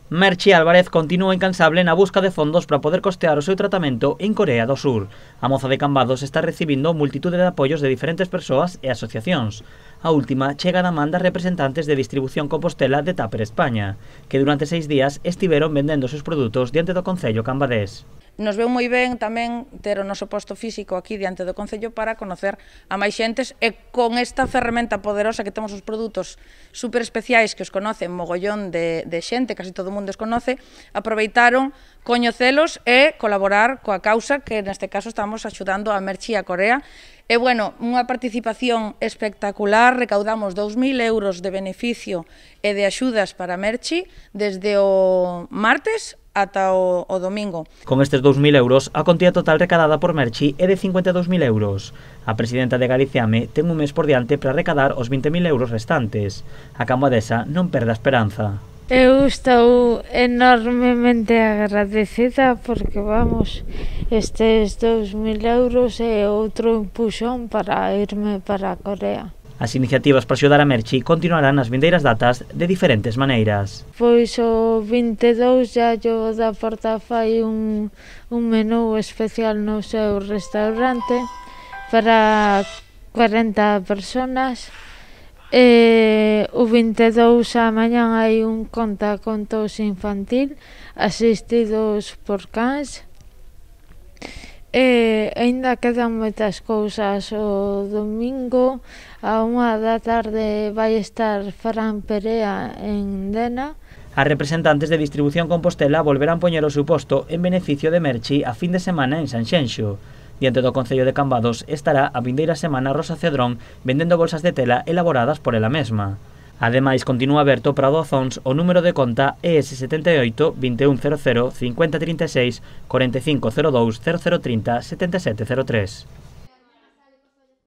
Merchi Álvarez continúa incansable na busca de fondos para poder costear o seu tratamento en Corea do Sur. A moza de Cambados está recibindo multitude de apoios de diferentes persoas e asociacións. A última chega da man das representantes de Distribución Compostela de Tupper España, que durante 6 días estiveron vendendo os seus produtos diante do Concello cambadés. Nos veu moi ben tamén ter o noso posto físico aquí diante do Concello para conocer a máis xentes e con esta ferramenta poderosa que temos os produtos super especiais que os conocen mogollón de xente, casi todo o mundo os conoce, aproveitaron coñecelos e colaborar coa causa que neste caso estamos axudando a Merchi a Corea. E, bueno, unha participación espectacular, recaudamos 2.000 euros de beneficio e de axudas para Merchi desde o martes ata o domingo. Con estes 2.000 euros, a contía total recadada por Merchi é de 52.000 euros. A presidenta de Galiciame ten un mes por diante para recadar os 20.000 euros restantes. A cambadesa non perde a esperanza. Eu estou enormemente agradecida porque, vamos, estes 2.000 euros é outro empuxón para irme para Corea. As iniciativas para axudar a Merchi continuarán nas vindeiras datas de diferentes maneiras. Pois o 22 ya yo da Porta fai un menú especial no seu restaurante para 40 personas. O 22 a mañan hai un contacontos infantil asistidos por cans. Ainda quedan moitas cousas. O domingo a 1 da tarde vai estar Fran Perea en Dena. As representantes de Distribución Compostela volverán poñer o seu posto en beneficio de Merchi a fin de semana en Sanxenxo. Diante do Concello de Cambados estará a vindeira semana Rosa Cedrón vendendo bolsas de tela elaboradas por ela mesma. Ademais, continúa aberto para doazóns o número de conta ES78 2100 5036 4502 0030 7703.